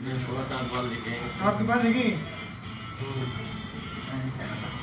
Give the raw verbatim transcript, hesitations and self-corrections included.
मैं सोलह सात बार लेके आपके पास रहेगी।